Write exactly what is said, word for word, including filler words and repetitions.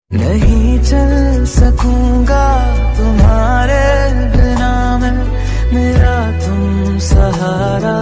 नहीं चल सकूंगा तुम्हारे बिना मैं, मेरा तुम सहारा